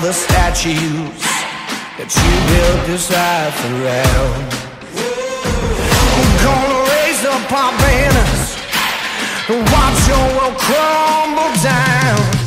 the statues that you built this life around. I'm gonna raise up our banners and watch your world crumble down.